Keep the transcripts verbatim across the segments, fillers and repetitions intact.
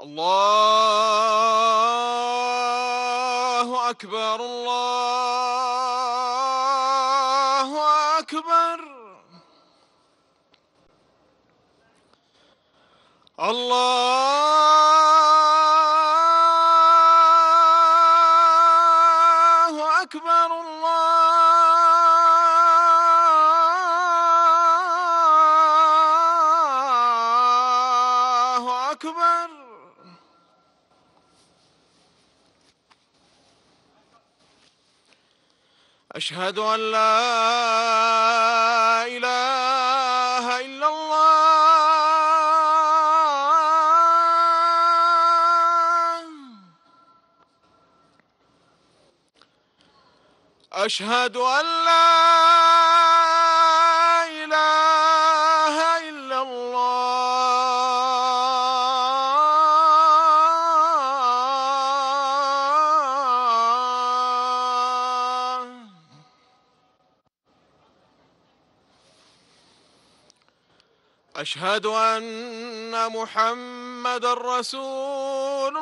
الله أكبر الله أكبر الله أكبر الله أكبر. أشهد أن لا إله إلا الله. أشهد أن لا إله إلا الله. أشهد أن محمدًا رسول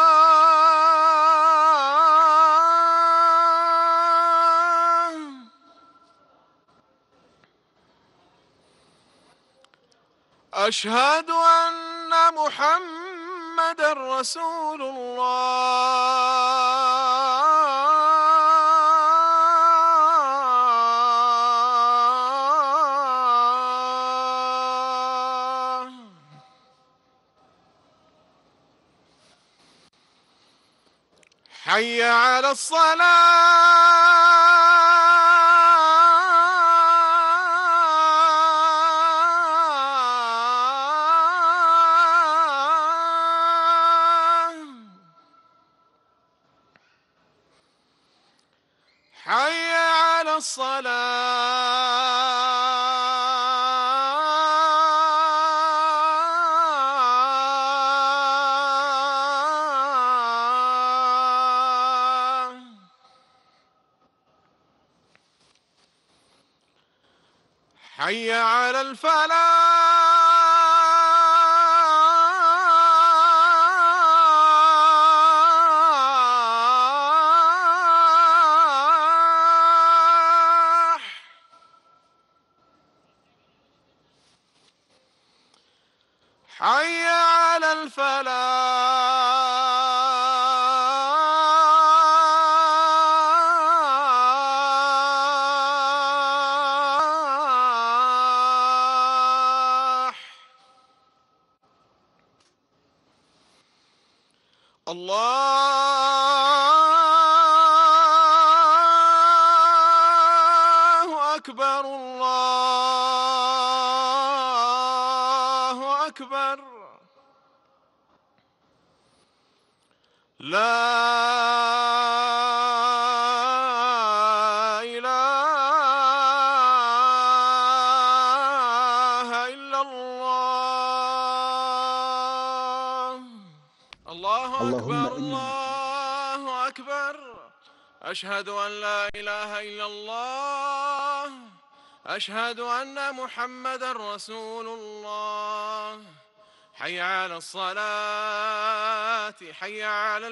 الله. أشهد أن محمدًا رسول الله. حي على الصلاة. حي على الصلاة. حي على الفلاح. حي على الفلاح. الله أكبر الله أكبر. لا إله إلا الله. الله اللهم أكبر إنا الله أكبر. أشهد أن لا إله إلا الله. أشهد أن محمدًا رسول الله. حي على الصلاة. حي على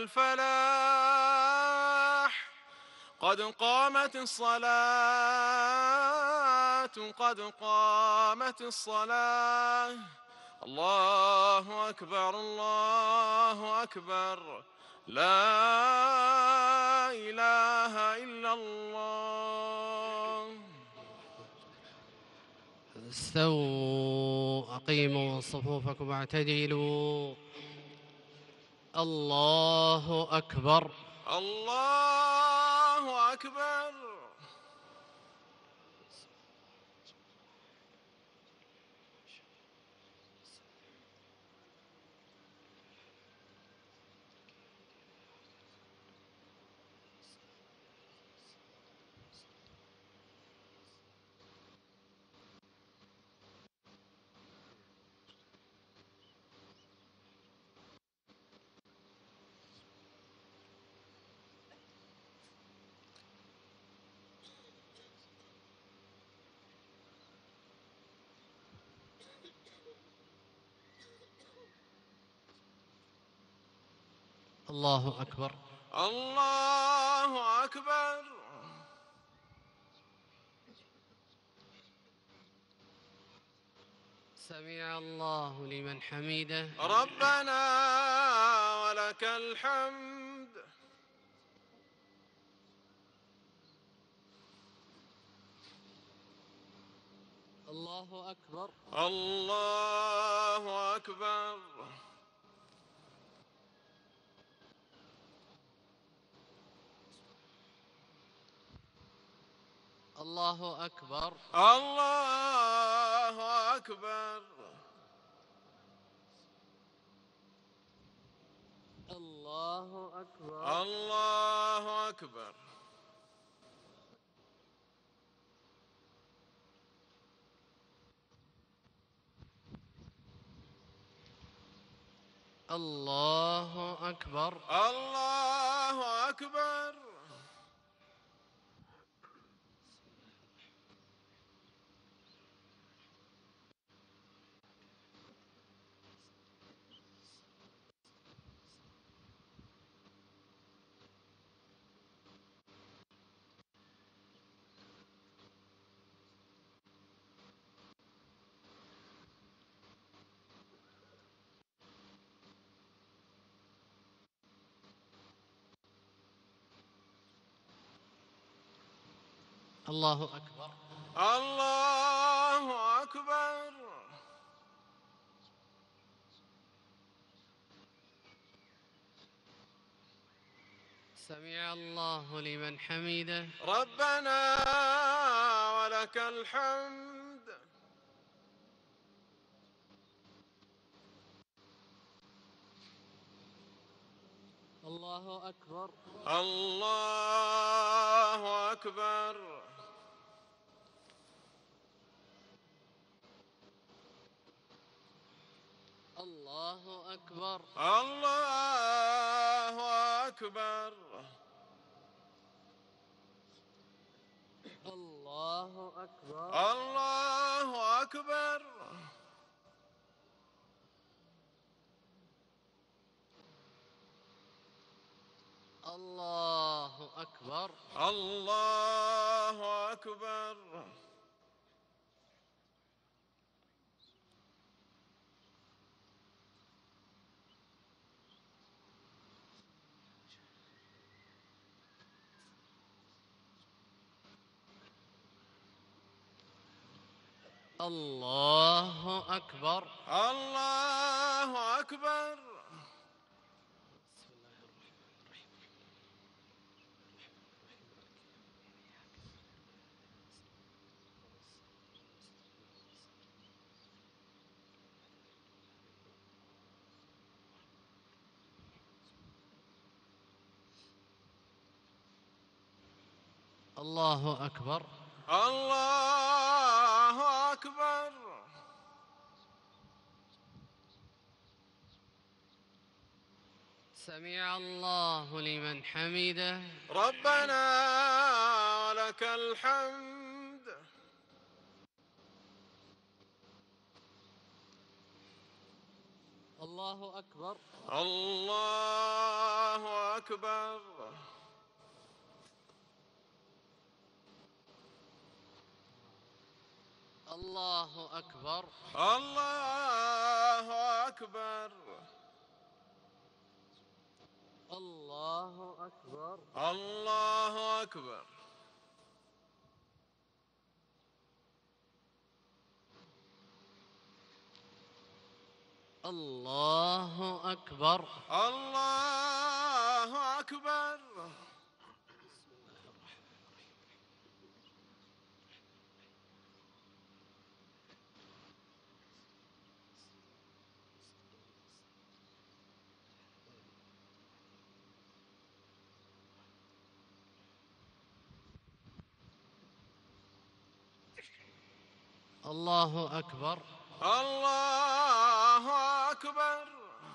الفلاح. قد قامت الصلاة قد قامت الصلاة. الله أكبر الله أكبر. لا إله إلا الله. استووا أقيموا صفوفكم واعتدلوا. الله أكبر الله أكبر. الله أكبر. الله أكبر. سمع الله لمن حميده. ربنا ولك الحمد. الله أكبر. الله أكبر. الله أكبر. الله أكبر. الله أكبر. الله أكبر. الله أكبر. الله أكبر. الله أكبر. الله أكبر. سمع الله لمن حميده. ربنا ولك الحمد. الله أكبر. الله أكبر. الله أكبر. الله أكبر. الله أكبر. الله أكبر. الله أكبر. الله أكبر. الله أكبر. الله أكبر. الله أكبر. الله أكبر. سمع الله لمن حميده. ربنا ولك الحمد. الله أكبر. الله أكبر. الله أكبر. الله أكبر. الله أكبر. الله أكبر. الله أكبر. الله أكبر. الله أكبر. الله أكبر.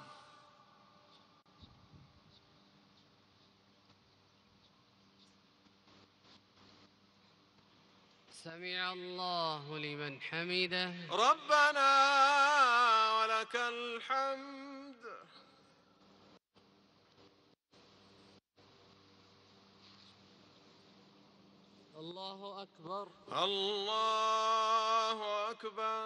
سمع الله لمن حميده. ربنا ولك الحمد. الله أكبر. الله أكبر.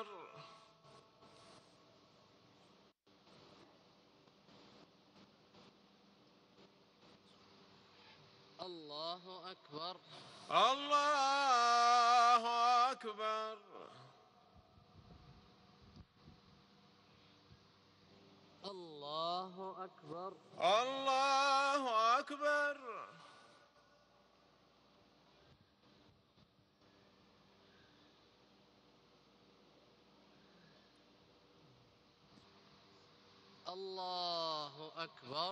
الله أكبر. الله أكبر. الله أكبر. الله أكبر. الله أكبر.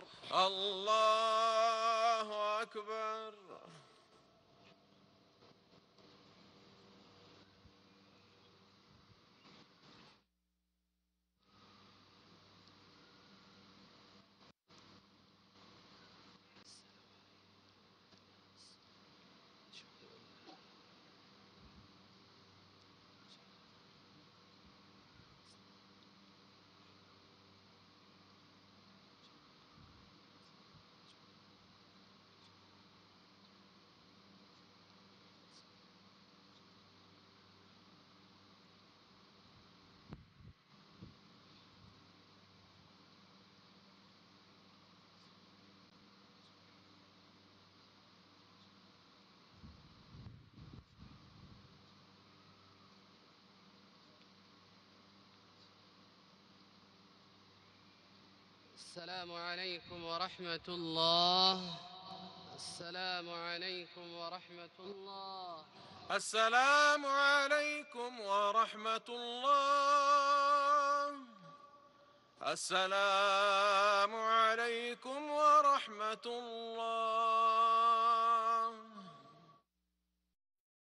الله أكبر. السلام عليكم ورحمة الله. السلام عليكم ورحمة الله. السلام عليكم ورحمة الله. السلام عليكم ورحمة الله.